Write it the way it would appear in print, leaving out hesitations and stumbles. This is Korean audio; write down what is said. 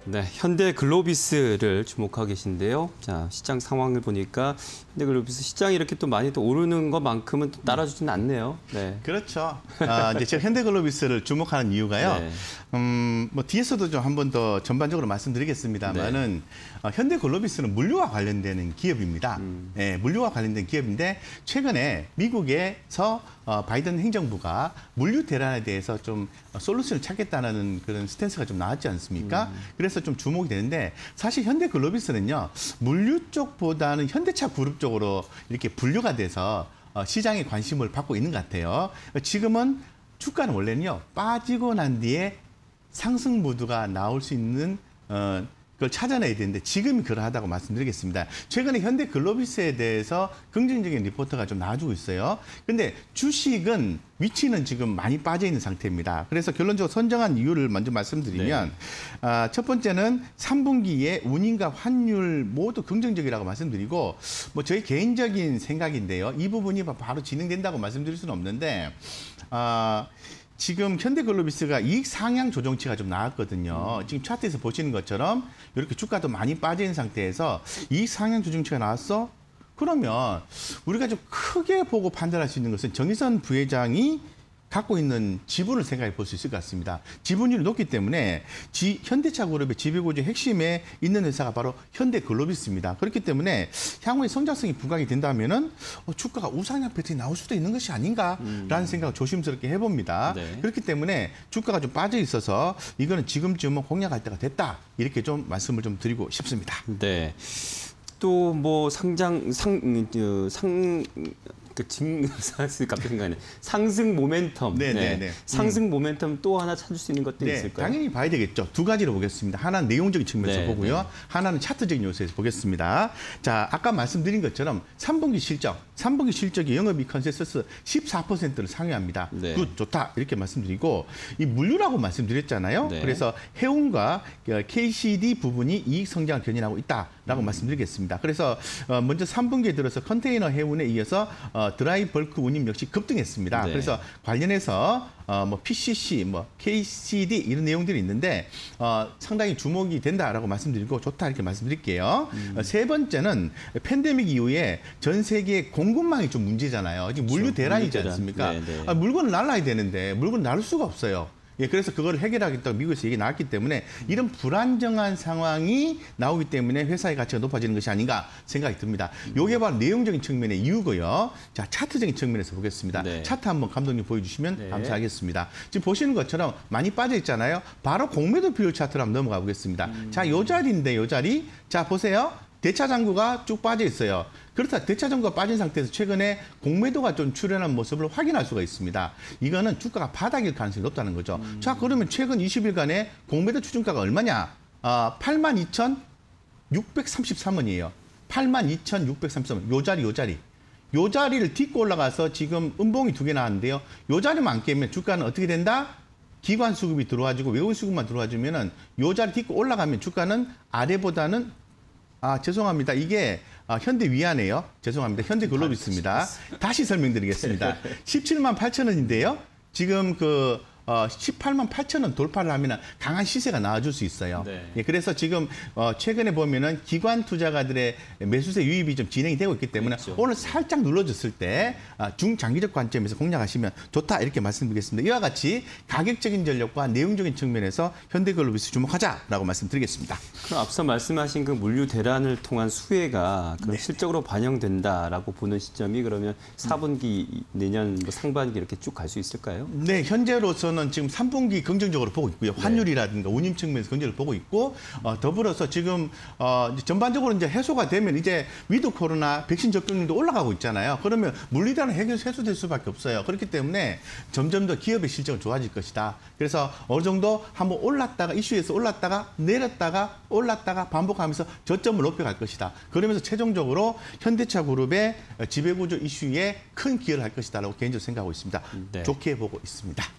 네, 현대글로비스를 주목하고 계신데요. 자, 시장 상황을 보니까 현대글로비스 시장이 이렇게 또 많이 또 오르는 것만큼은 또 따라주지는 않네요. 네. 그렇죠. 이제 제가 현대글로비스를 주목하는 이유가요. 네. 뭐 뒤에서도 좀 한 번 더 전반적으로 말씀드리겠습니다만은 현대글로비스는 물류와 관련되는 기업입니다. 네, 물류와 관련된 기업인데 최근에 미국에서 바이든 행정부가 물류 대란에 대해서 좀 솔루션을 찾겠다는 그런 스탠스가 좀 나왔지 않습니까? 그래서 좀 주목이 되는데 사실 현대글로비스는요 물류 쪽보다는 현대차 그룹 쪽으로 이렇게 분류가 돼서 시장의 관심을 받고 있는 것 같아요. 지금은 주가는 원래는요 빠지고 난 뒤에 상승 모드가 나올 수 있는 그걸 찾아내야 되는데 지금이 그러하다고 말씀드리겠습니다. 최근에 현대글로비스에 대해서 긍정적인 리포트가 좀 나와주고 있어요. 근데 주식은 위치는 지금 많이 빠져 있는 상태입니다. 그래서 결론적으로 선정한 이유를 먼저 말씀드리면 첫 번째는 3분기에 운임과 환율 모두 긍정적이라고 말씀드리고 뭐 저희 개인적인 생각인데요. 이 부분이 바로 진행된다고 말씀드릴 수는 없는데 지금 현대글로비스가 이익 상향 조정치가 좀 나왔거든요. 지금 차트에서 보시는 것처럼 이렇게 주가도 많이 빠진 상태에서 이익 상향 조정치가 나왔어? 그러면 우리가 좀 크게 보고 판단할 수 있는 것은 정의선 부회장이 갖고 있는 지분을 생각해 볼 수 있을 것 같습니다. 지분율이 높기 때문에 현대차 그룹의 지배구조 핵심에 있는 회사가 바로 현대글로비스입니다. 그렇기 때문에 향후에 성장성이 부각이 된다면은 주가가 우상향 패턴이 나올 수도 있는 것이 아닌가라는 생각을 조심스럽게 해봅니다. 네. 그렇기 때문에 주가가 좀 빠져 있어서 이거는 지금쯤은 공략할 때가 됐다. 이렇게 좀 말씀을 좀 드리고 싶습니다. 네. 또 뭐 갑자기 생각나네. 상승 모멘텀. 네네네. 상승 모멘텀 또 하나 찾을 수 있는 것도 네, 있을까요? 당연히 봐야 되겠죠. 두 가지로 보겠습니다. 하나는 내용적인 측면에서 보고요. 하나는 차트적인 요소에서 보겠습니다. 자, 아까 말씀드린 것처럼 3분기 실적이 영업이익 컨센서스 14%를 상회합니다. 네. 굿, 좋다. 이렇게 말씀드리고 이 물류라고 말씀드렸잖아요. 네. 그래서 해운과 KCD 부분이 이익 성장을 견인하고 있다라고 말씀드리겠습니다. 그래서 먼저 3분기에 들어서 컨테이너 해운에 이어서 드라이 벌크 운임 역시 급등했습니다. 네. 그래서 관련해서 뭐 PCC, 뭐 KCD 이런 내용들이 있는데 상당히 주목이 된다라고 말씀드리고 좋다 이렇게 말씀드릴게요. 세 번째는 팬데믹 이후에 전 세계 공급망이 좀 문제잖아요. 지금 물류 대란이지 않습니까? 네, 네. 물건을 날라야 되는데 물건을 나를 수가 없어요. 예, 그래서 그걸 해결하겠다고 미국에서 얘기 나왔기 때문에 이런 불안정한 상황이 나오기 때문에 회사의 가치가 높아지는 것이 아닌가 생각이 듭니다. 요게 바로 내용적인 측면의 이유고요. 자, 차트적인 측면에서 보겠습니다. 네. 차트 한번 감독님 보여주시면 네. 감사하겠습니다. 지금 보시는 것처럼 많이 빠져 있잖아요. 바로 공매도 비율 차트로 한번 넘어가 보겠습니다. 자, 요 자리인데 요 자리. 자, 보세요. 대차장구가 쭉 빠져 있어요. 그렇다 대차장구가 빠진 상태에서 최근에 공매도가 좀 출현한 모습을 확인할 수가 있습니다. 이거는 주가가 바닥일 가능성이 높다는 거죠. 자, 그러면 최근 20일간의 공매도 추준가가 얼마냐? 82,633원이에요. 82,633원. 요 자리. 요 자리를 딛고 올라가서 지금 음봉이 두 개 나왔는데요. 요 자리만 안 깨면 주가는 어떻게 된다? 기관 수급이 들어와주고 외국인 수급만 들어와주면은 요 자리 딛고 올라가면 주가는 아래보다는 죄송합니다. 이게 현대 위안이에요. 죄송합니다. 현대글로비스입니다. 다시 설명드리겠습니다. 17만 8천 원인데요. 지금 18만 8천 원 돌파를 하면 강한 시세가 나와줄 수 있어요. 네. 예, 그래서 지금 최근에 보면은 기관 투자가들의 매수세 유입이 좀 진행이 되고 있기 때문에 그렇죠. 오늘 살짝 눌러줬을 때 중장기적 관점에서 공략하시면 좋다 이렇게 말씀드리겠습니다. 이와 같이 가격적인 전략과 내용적인 측면에서 현대글로비스 주목하자라고 말씀드리겠습니다. 그럼 앞서 말씀하신 그 물류 대란을 통한 수혜가 그럼 네. 실적으로 반영된다라고 보는 시점이 그러면 4분기 내년 뭐 상반기 이렇게 쭉 갈 수 있을까요? 네, 현재로서는 지금 3분기 긍정적으로 보고 있고요. 환율이라든가 운임 측면에서 긍정을 보고 있고 더불어서 지금 이제 전반적으로 이제 해소가 되면 이제 위드 코로나 백신 접종률도 올라가고 있잖아요. 그러면 물리다는 해소될 수밖에 없어요. 그렇기 때문에 점점 더 기업의 실적은 좋아질 것이다. 그래서 어느 정도 한번 올랐다가 이슈에서 올랐다가 내렸다가 올랐다가 반복하면서 저점을 높여갈 것이다. 그러면서 최종적으로 현대차 그룹의 지배구조 이슈에 큰 기여를 할 것이다라고 개인적으로 생각하고 있습니다. 네. 좋게 보고 있습니다.